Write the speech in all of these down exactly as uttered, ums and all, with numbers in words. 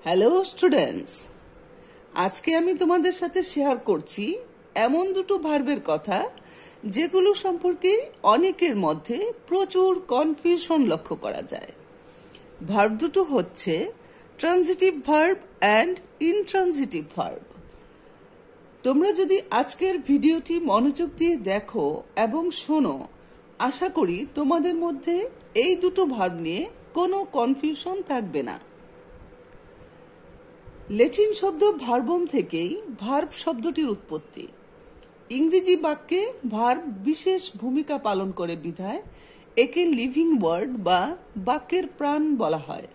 Hello students, আজকে আমি তোমাদের সাথে শেয়ার করছি এমন দুটো ভার্বের কথা যেগুলো সম্পর্কে অনেকের মধ্যে প্রচুর কনফিউশন লক্ষ্য করা যায়। ভার্ব দুটো হচ্ছে transitive verb and intransitive verb. তোমরা যদি আজকের ভিডিওটি মনোযোগ দিয়ে দেখো এবং শোনো, আশা করি তোমাদের মধ্যে এই দুটো ভার্ব নিয়ে কোনো কনফিউশন থাকবে না। ল্যাটিন শব্দ ভার্বম থেকেই ভার্ব শব্দটির উৎপত্তি। ইংরেজি বাক্যে ভার্ব বিশেষ ভূমিকা পালন করে বিধায় একে লিভিং ওয়ার্ড বা বাক্যের প্রাণ বলা হয়।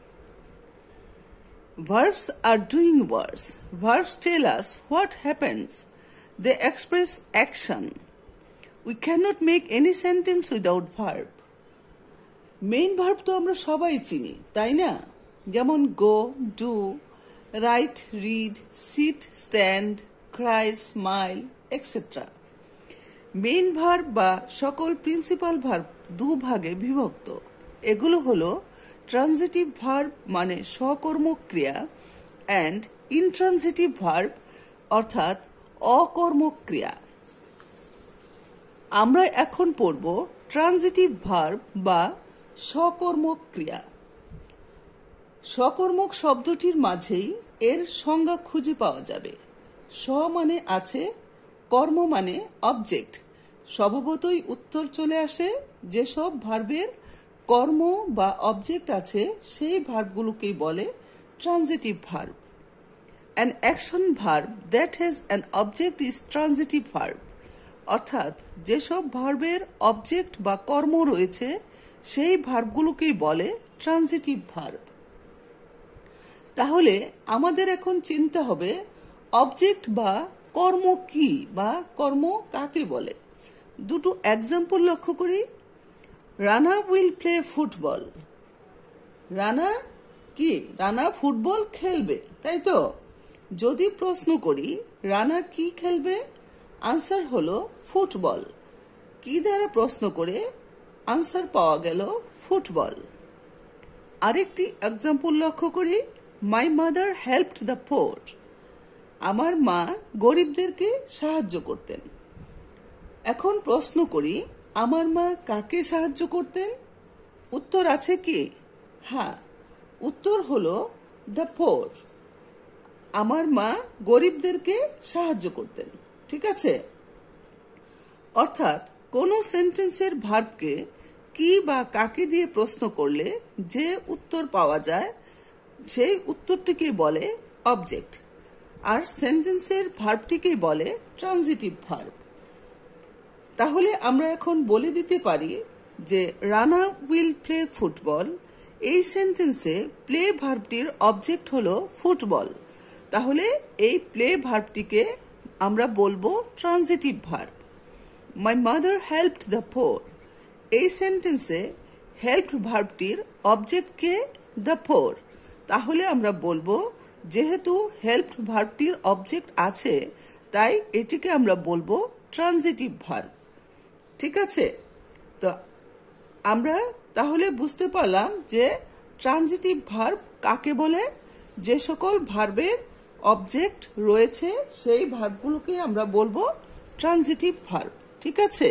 Verbs are doing words. Verbs tell us what happens. They express action. We cannot make any sentence without verb. Main verb তো আমরা সবাই চিনি, তাই না? যেমন go, do, write, read, sit, stand, cry, smile, et cetera. Main verb বা সকল principal verb দু ভাগে বিভক্ত। এগুলো হলো ট্রানজিটিভ ভার্ব মানে সকর্মক ক্রিয়া অ্যান্ড ইনট্রানজিটিভ ভার্ব অর্থাৎ অকর্মক ক্রিয়া। আমরা এখন পড়ব ট্রানজিটিভ ভার্ব বা সকর্মক ক্রিয়া। সকর্মক শব্দটির মাঝেই এর সংজ্ঞা খুঁজে পাওয়া যাবে। স মানে আছে, কর্ম মানে অবজেক্ট। স্বভাবতই উত্তর চলে আসে যেসব ভার্বের কর্ম বা অবজেক্ট আছে সেই ভার্বগুলোকেই বলে transitive verb. An action verb that has an object is transitive verb, অর্থাৎ যেসব ভার্বের অবজেক্ট বা কর্ম রয়েছে সেই ভার্বগুলোকেই বলে ট্রানজিটিভ ভার্ব। তাহলে আমাদের এখন চিনতে হবে অবজেক্ট বা কর্ম কি বা কর্ম কাকে বলে। দুটো এক্সাম্পল লক্ষ্য করি। Rana will play football. Rana কি? রানা ফুটবল খেলবে, তাই তো? যদি প্রশ্ন করি রানা কি খেলবে, আনসার হলো ফুটবল। কি দ্বারা প্রশ্ন করে আনসার পাওয়া গেল ফুটবল। আরেকটি এক্সাম্পল লক্ষ্য করি। My mother helped the poor. আমার মা গরিবদেরকে সাহায্য করতেন। এখন প্রশ্ন করি আমার মা কাকে সাহায্য করতেন? উত্তর আছে কি? হ্যাঁ, উত্তর হলো দ্য পোর। আমার মা গরিবদেরকে সাহায্য করতেন। ঠিক আছে? অর্থাৎ কোনো সেন্টেন্সের ভার্বকে কি বা কাকে দিয়ে প্রশ্ন করলে যে উত্তর পাওয়া যায় সেই উত্তরটিকে বলে অবজেক্ট, আর সেন্টেন্সের ভার্বটিকেই বলে ট্রানজিটিভ ভার্ব। তাহলে আমরা এখন বলে দিতে পারি যে রানা উইল প্লে ফুটবল, এই সেন্টেন্সে প্লে ভার্বটির অবজেক্ট হলো ফুটবল। তাহলে এই প্লে ভার্বটিকে আমরা বলবো transitive verb. My mother helped the poor, এই সেন্টেন্সে হেল্প ভার্বটির অবজেক্টকে দ্য পোর। তাহলে আমরা বলবো যেহেতু হেল্প ভার্বটির অবজেক্ট আছে তাই এটিকে আমরা বলবো ট্রানজিটিভ ভার্ব। ঠিক আছে? তো আমরা তাহলে বুঝতে পারলাম যে ট্রানজিটিভ ভার্ব কাকে বলে। যে সকল ভার্বের অবজেক্ট রয়েছে সেই ভার্বগুলোকে আমরা বলবো ট্রানজিটিভ ভার্ব। ঠিক আছে?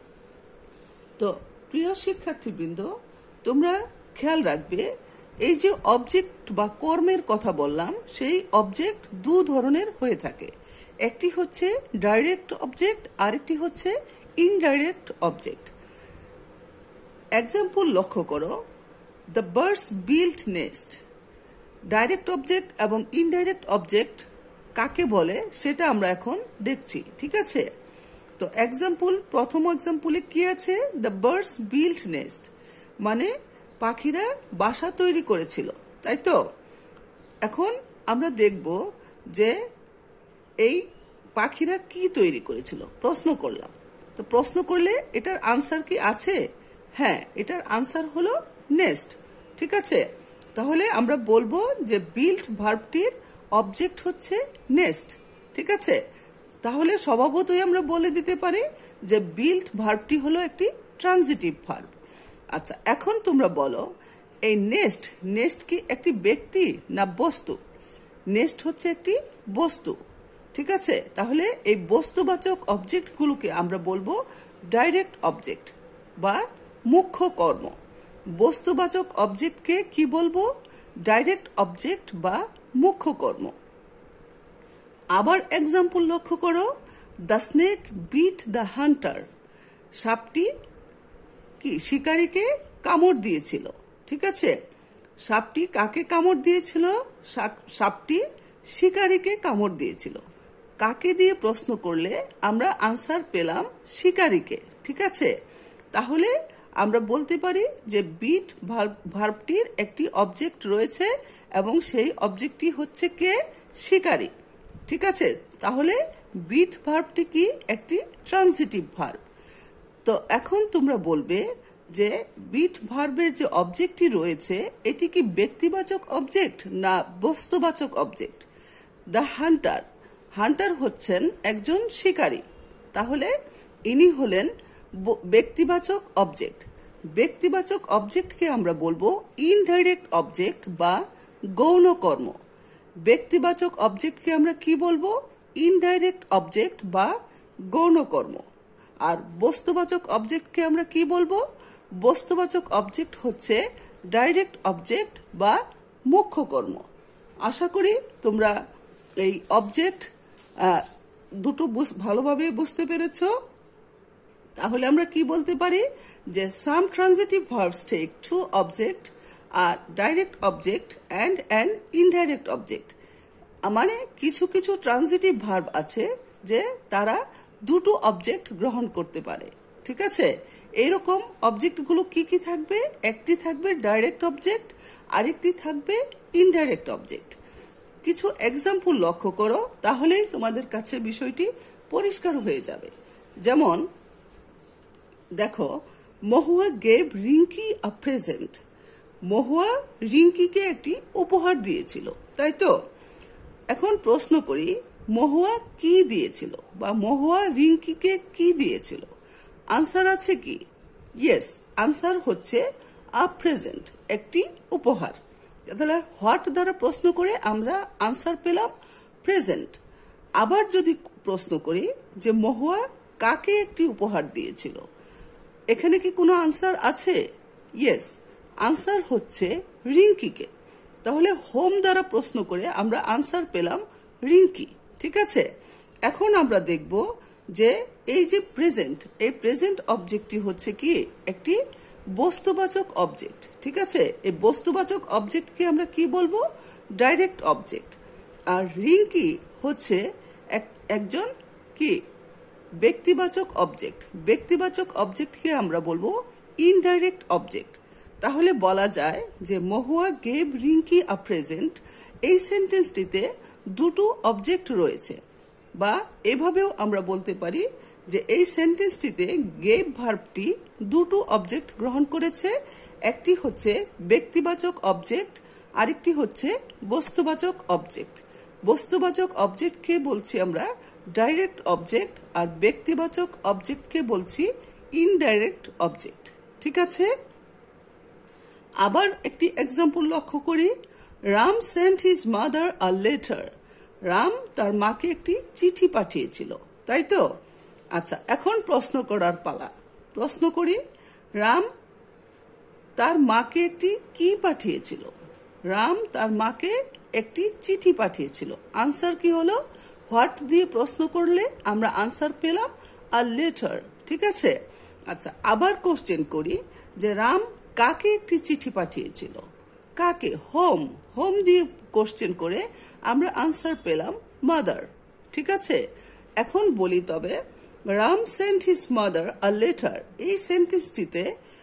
তো প্রিয় শিক্ষার্থীবৃন্দ, তোমরা খেয়াল রাখবে এই যে অবজেক্ট বা কর্মের কথা বললাম সেই অবজেক্ট দু ধরনের হয়ে থাকে। একটি হচ্ছে ডাইরেক্ট অবজেক্ট, আরেকটি হচ্ছে ইনডাইরেক্ট অবজেক্ট। এক্সাম্পল লক্ষ্য করো। The birds built nest. Direct object এবং ইনডাইরেক্ট অবজেক্ট কাকে বলে সেটা আমরা এখন দেখছি। ঠিক আছে? তো এক্সাম্পল, প্রথম এক্সাম্পলে কি আছে? দ্য বার্ডস বিল্ট নেস্ট মানে পাখিরা বাসা তৈরি করেছিল, তাই তো? এখন আমরা দেখব যে এই পাখিরা কি তৈরি করেছিল। প্রশ্ন করলাম, তো প্রশ্ন করলে এটার আনসার কি আছে? হ্যাঁ, এটার আনসার হলো নেস্ট। ঠিক আছে? তাহলে আমরা বলবো যে বিল্ট ভার্বটির অবজেক্ট হচ্ছে নেস্ট। ঠিক আছে? তাহলে স্বভাবতই আমরা বলে দিতে পারি যে বিল্ট ভার্বটি হলো একটি ট্রানজিটিভ ভার্ব। আচ্ছা, এখন তোমরা বলো এই নেস্ট নেস্ট কি একটি ব্যক্তি না বস্তু? নেস্ট হচ্ছে একটি বস্তু, ঠিক আছে? তাহলে এই বস্তুবাচক অবজেক্টগুলোকে আমরা বলবো ডাইরেক্ট অবজেক্ট বা মুখ্য কর্ম। বস্তুবাচক অবজেক্টকে কি বলবো? ডাইরেক্ট অবজেক্ট বা মুখ্য কর্ম। আবার এক্সাম্পল লক্ষ্য করো, the snake bit the hunter. সাপটি কি শিকারীকে কামড় দিয়েছিল, ঠিক আছে? সাপটি কাকে কামড় দিয়েছিল? সাপটি শিকারীকে কামড় দিয়েছিল। কাকে দিয়ে প্রশ্ন করলে আমরা আনসার পেলাম শিকারীকে, ঠিক আছে? তাহলে আমরা বলতে পারি যে বিট ভার্বটির একটি অবজেক্ট রয়েছে এবং সেই অবজেক্টটি হচ্ছে কে? শিকারী, ঠিক আছে? তাহলে বিট ভার্বটি কি? একটি ট্রান্সিটিভ ভার্ব। তো এখন তোমরা বলবে যে বিট ভার্বের যে অবজেক্টটি রয়েছে এটি কি ব্যক্তিবাচক অবজেক্ট না বস্তুবাচক অবজেক্ট? দ্য হান্টার, হান্টার হচ্ছেন একজন শিকারী, তাহলে ইনি হলেন ব্যক্তিবাচক অবজেক্ট। ব্যক্তিবাচক অবজেক্টকে আমরা বলবো ইনডাইরেক্ট অবজেক্ট বা গৌণ কর্ম। ব্যক্তিবাচক অবজেক্টকে আমরা কি বলবো? ইনডাইরেক্ট অবজেক্ট বা গৌণ কর্ম। আর বস্তুবাচক অবজেক্টকে আমরা কি বলবো? বস্তুবাচক অবজেক্ট হচ্ছে ডাইরেক্ট অবজেক্ট বা মুখ্য কর্ম। আশা করি তোমরা এই অবজেক্ট দুটো ভালোভাবে বুঝতে পেরেছ। তাহলে আমরা কি বলতে পারি যে some transitive verbs take two object, আর direct object and an indirect object. মানে কিছু কিছু ট্রানজিটিভ ভার্ব আছে যে তারা দুটো অবজেক্ট গ্রহণ করতে পারে, ঠিক আছে? এইরকম অবজেক্টগুলো কি কি থাকবে? একটি থাকবে ডাইরেক্ট অবজেক্ট, আরেকটি থাকবে ইনডাইরেক্ট অবজেক্ট। কিছু এক্সাম্পল লক্ষ্য করো, তাহলেই তোমাদের কাছে বিষয়টি পরিষ্কার হয়ে যাবে। যেমন দেখো, Mahua gave Rinki a present. Mahua রিঙ্কিকে একটি উপহার দিয়েছিল, তাই তো? এখন প্রশ্ন করি, মহুয়া কি দিয়েছিল বা মহুয়া রিঙ্কিকে কি দিয়েছিল? আনসার আছে কি? ইয়েস, আনসার হচ্ছে আ প্রেজেন্ট, একটি উপহার। তাহলে হোয়াট দ্বারা প্রশ্ন করে আমরা আনসার পেলাম প্রেজেন্ট। আবার যদি প্রশ্ন করি যে মহুয়া কাকে একটি উপহার দিয়েছিল, এখানে কি কোনো আনসার আছে? ইয়েস, আনসার হচ্ছে রিঙ্কিকে। তাহলে হোম দ্বারা প্রশ্ন করে আমরা আনসার পেলাম রিঙ্কি, ঠিক আছে? এখন আমরা দেখব যে এই যে প্রেজেন্ট, এই প্রেজেন্ট অবজেক্টটি হচ্ছে কি? একটি বস্তুবাচক অবজেক্ট, ঠিক আছে? এই বস্তুবাচক অবজেক্টকে আমরা কি বলবো? Direct object. আর রিঙ্কি হচ্ছে একজন কি? ব্যক্তিবাচক অবজেক্ট। ব্যক্তিবাচক অবজেক্টকে আমরা বলবো ইনডাইরেক্ট অবজেক্ট। তাহলে বলা যায় যে Mahua gave Rinki a present, এই সেন্টেন্সটিতে দুটো অবজেক্ট রয়েছে। বা এভাবেও আমরা বলতে পারি যে এই সেন্টেন্সটিতে গেভ ভার্বটি দুটো অবজেক্ট গ্রহণ করেছে, একটি হচ্ছে ব্যক্তিবাচক অবজেক্ট, আরেকটি হচ্ছে বস্তুবাচক অবজেক্ট। বস্তুবাচক অবজেক্টকে বলছি আমরা ডাইরেক্ট অবজেক্ট, আর ব্যক্তিবাচক অবজেক্টকে বলছি ইনডাইরেক্ট অবজেক্ট, ঠিক আছে? আবার একটি এক্সাম্পল লক্ষ্য করি, Ram sent his mother a letter. Ram তার মাকে একটি চিঠি পাঠিয়েছিল, তাই তো? আচ্ছা, এখন প্রশ্ন করার পালা। প্রশ্ন করি, রাম তার মাকে একটি কি পাঠিয়েছিল? রাম তার মাকে একটি চিঠি পাঠিয়েছিল। আনসার কি হলো? হোয়াট দিয়ে প্রশ্ন করলে আমরা আনসার পেলাম আ লেটার, ঠিক আছে? আচ্ছা, আবার কোশ্চেন করি যে রাম কাকে একটি চিঠি পাঠিয়েছিল? কাকে? হোম। হোম দিয়ে কোশ্চেন করে আমরা আনসার পেলাম মাদার, ঠিক আছে? এখন বলি তবে, Ram sent his mother a letter, এই সেন্টেন্সটিতে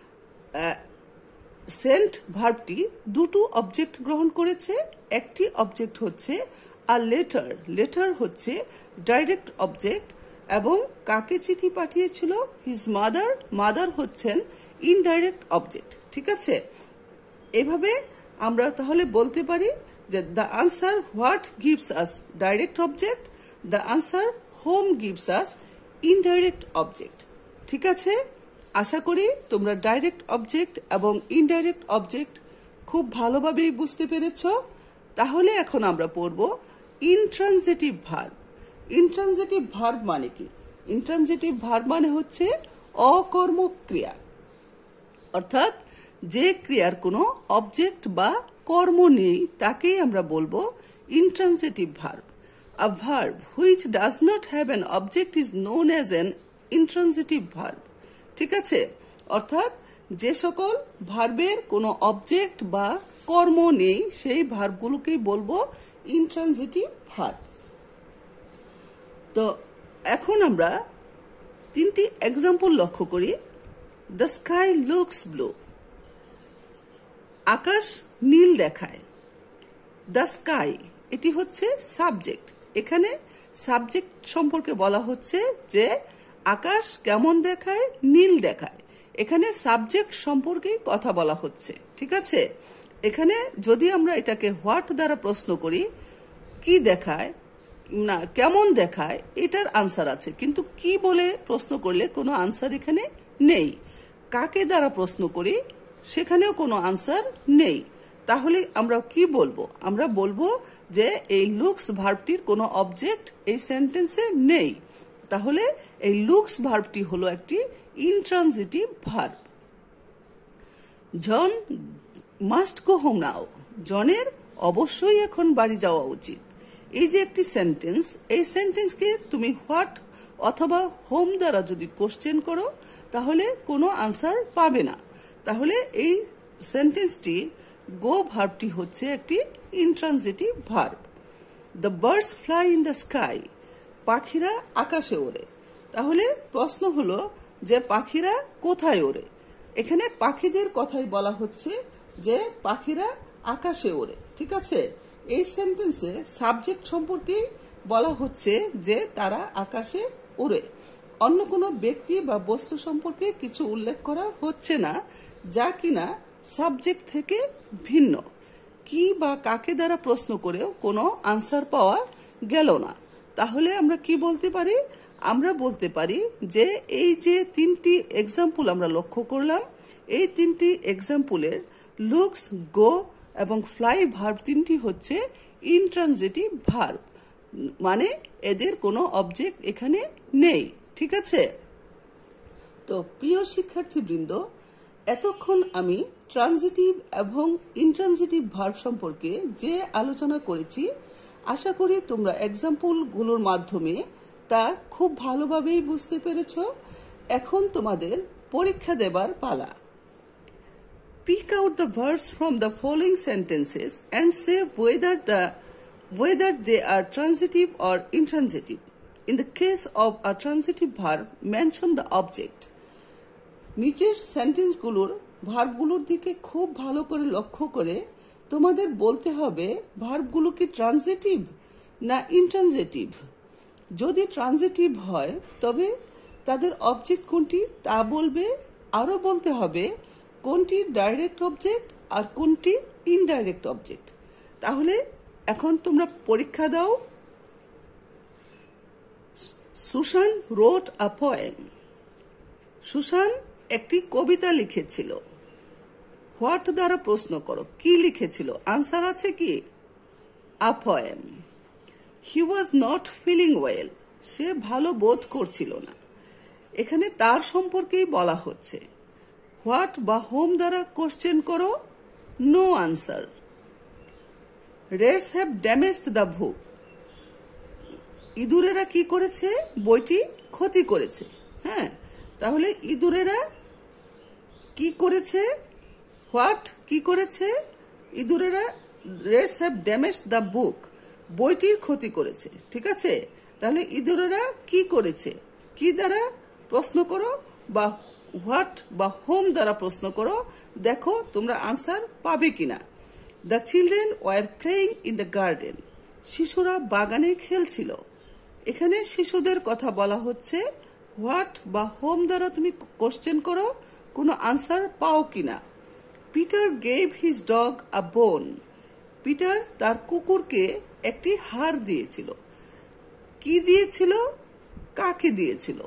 সেন্ট ভার্বটি দুটো অবজেক্ট গ্রহণ করেছে। একটি অবজেক্ট হচ্ছে আ লেটার। লেটার হচ্ছে ডাইরেক্ট অবজেক্ট, এবং কাকে চিঠি পাঠিয়েছিল? His mother. মাদার হচ্ছেন ইনডাইরেক্ট অবজেক্ট, ঠিক আছে? এভাবে আমরা তাহলে বলতে পারি যে the answer what gives us direct object, the answer whom gives us indirect object, ঠিক আছে? আশা করি তোমরা ডাইরেক্ট অবজেক্ট এবং ইনডাইরেক্ট অবজেক্ট খুব ভালোভাবেই বুঝতে পেরেছ। তাহলে এখন আমরা পড়ব ইন্ট্রানজিটিভ ভার্ব। ইন্ট্রানজিটিভ ভার্ব মানে কি? ইন্ট্রানজিটিভ ভার্ব মানে হচ্ছে অকর্মক ক্রিয়া, অর্থাৎ যে ক্রিয়ার কোনো অবজেক্ট বা কর্ম নেই তাকেই আমরা বলবো intransitive verb. A verb which does not have an object is known as an intransitive verb. ঠিক আছে? অর্থাৎ যে সকল ভার্বের কোনো অবজেক্ট বা কর্ম নেই সেই ভার্বগুলোকেই বলবো ইন্ট্রানজিটিভ ভার্ব। তো এখন আমরা তিনটি এক্সাম্পল লক্ষ্য করি। দ্য স্কাই লুকস ব্লু, আকাশ নীল দেখায়। দ্য স্কাই এটি হচ্ছে সাবজেক্ট। এখানে সাবজেক্ট সম্পর্কে বলা হচ্ছে যে আকাশ কেমন দেখায়, নীল দেখায়। এখানে সাবজেক্ট সম্পর্কেই কথা বলা হচ্ছে। ঠিক আছে? এখানে যদি আমরা এটাকে হোয়াট দ্বারা প্রশ্ন করি, কি দেখায় না কেমন দেখায়, এটার আনসার আছে, কিন্তু কি বলে প্রশ্ন করলে কোনো আনসার এখানে নেই। কাকে দ্বারা প্রশ্ন করি সেখানেও কোনো আনসার নেই। তাহলে আমরা কি বলবো? আমরা বলবো যে এই লুকস ভার্বটির কোনো অবজেক্ট এই সেন্টেন্সে নেই। তাহলে এই লুকস ভার্বটি হলো একটি intransitive verb. John must go home now, জনের অবশ্যই এখন বাড়ি যাওয়া উচিত। এই যে একটি সেন্টেন্স, এই সেন্টেন্সকে তুমি হোয়াট অথবা হোম দ্বারা যদি কোশ্চেন করো তাহলে কোনো আনসার পাবে না। তাহলে এই সেন্টেন্সটি গো ভার্বটি হচ্ছে একটি intransitive verb. The birds fly in the sky, পাখিরা আকাশে ওড়ে। তাহলে প্রশ্ন হলো যে পাখিরা কোথায় ওড়ে? এখানে পাখিদের কথাই বলা হচ্ছে যে পাখিরা আকাশে ওড়ে। ঠিক আছে? এই সেন্টেন্সে সাবজেক্ট সম্পর্কে বলা হচ্ছে যে তারা আকাশে ওড়ে। অন্য কোনো ব্যক্তি বা বস্তু সম্পর্কে কিছু উল্লেখ করা হচ্ছে না যা কিনা সাবজেক্ট থেকে ভিন্ন। কি বা কাকে দ্বারা প্রশ্ন করেও কোনো আনসার পাওয়া গেল না। তাহলে আমরা কি বলতে পারি? আমরা বলতে পারি যে এই যে তিনটি এক্সাম্পল আমরা লক্ষ্য করলাম, এই তিনটি এক্সাম্পলের লুকস, গো এবং ফ্লাই ভার্ব তিনটি হচ্ছে ইন্ট্রানজিটিভ ভার্ব, মানে এদের কোনো অবজেক্ট এখানে নেই। ঠিক আছে? তো প্রিয় শিক্ষার্থীবৃন্দ, এতক্ষণ আমি ট্রানজিটিভ এবং ইন্ট্রানজিটিভ ভার্ব সম্পর্কে যে আলোচনা করেছি, আশা করি তোমরা এক্সাম্পলগুলোর মাধ্যমে তা খুব ভালোভাবেই বুঝতে পেরেছ। এখন তোমাদের পরীক্ষা দেবার পালা। Pick out the verbs from the following sentences and say whether the whether they are transitive or intransitive. In the case of a transitive verb, mention the object. নিচের সেন্টেন্সগুলোর ভার্বগুলোর দিকে খুব ভালো করে লক্ষ্য করে তোমাদের বলতে হবে ভার্বগুলো কি ট্রানজিটিভ না ইন্ট্রানজিটিভ। যদি ট্রানজিটিভ হয় তবে তাদের অবজেক্ট কোনটি তা বলবে। আরও বলতে হবে কোনটি ডাইরেক্ট অবজেক্ট আর কোনটি ইনডাইরেক্ট অবজেক্ট। তাহলে এখন তোমরা পরীক্ষা দাও। Susan wrote a poem, Susan একটি কবিতা লিখেছিল। হোয়াট দ্বারা প্রশ্ন করো, কি লিখেছিল? আনসার আছে কি? A poem. He was not feeling well, সে ভালো বোধ করছিল না। এখানে তার সম্পর্কেই বলা হচ্ছে। হোয়াট বা হোম দ্বারা কোশ্চেন করো, no answer. Rats have damaged the book, ইঁদুরেরা কি করেছে? বইটি ক্ষতি করেছে। হ্যাঁ, তাহলে ইঁদুরেরা কি করেছে? হোয়াট কি করেছে? ইঁদুরেরা rats have damaged the book, বইটির ক্ষতি করেছে। ঠিক আছে? তাহলে ইঁদুরেরা কি করেছে? কি দ্বারা প্রশ্ন করো বা হোয়াট বা হোম দ্বারা প্রশ্ন করো, দেখো তোমরা আনসার পাবে কিনা। The children were playing in the garden, শিশুরা বাগানে খেলছিল। এখানে শিশুদের কথা বলা হচ্ছে। হোয়াট বা হোম দ্বারা তুমি কোশ্চেন করো, কোনো আনসার পাও কিনা। Peter gave his dog a bone, Peter তার কুকুরকে একটি হাড় দিয়েছিল। কি দিয়েছিল? কাকে দিয়েছিল?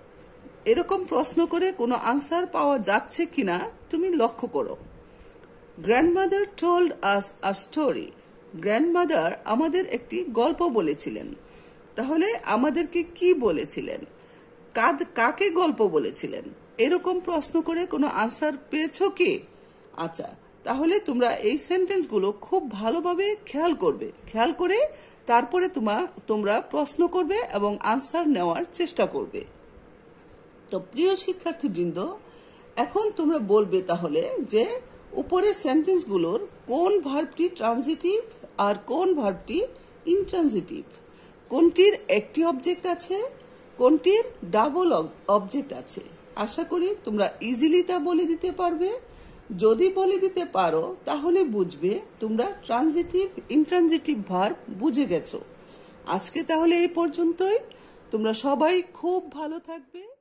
এরকম প্রশ্ন করে কোনো আনসার পাওয়া যাচ্ছে কিনা তুমি লক্ষ্য করো। Grandmother told us a story. Grandmother আমাদের একটি গল্প বলেছিলেন। তাহলে আমাদেরকে কি বলেছিলেন, কাদ কাকে গল্প বলেছিলেন, এরকম প্রশ্ন করে কোনো আনসার পেয়েছো কি? আচ্ছা, তাহলে তোমরা এই সেন্টেন্সগুলো খুব ভালোভাবে খেয়াল করবে। খেয়াল করে তারপরে তোমার তোমরা প্রশ্ন করবে এবং আনসার নেওয়ার চেষ্টা করবে। তো প্রিয় শিক্ষার্থীবৃন্দ, এখন তোমরা বলবে তাহলে যে উপরের সেন্টেন্সগুলোর কোন ভার্বটি ট্রানজিটিভ আর কোন ভার্বটি ইনট্রানজিটিভ, কোনটির একটি অবজেক্ট আছে, কোনটির ডাবল অবজেক্ট আছে। আশা করি তোমরা ইজিলি তা বলে দিতে পারবে। যদি বলে দিতে পারো তাহলে বুঝবে তোমরা ট্রানজিটিভ ইনট্রানজিটিভ ভার্ব বুঝে গেছো। আজকে তাহলে এই পর্যন্তই। তোমরা সবাই খুব ভালো থাকবে।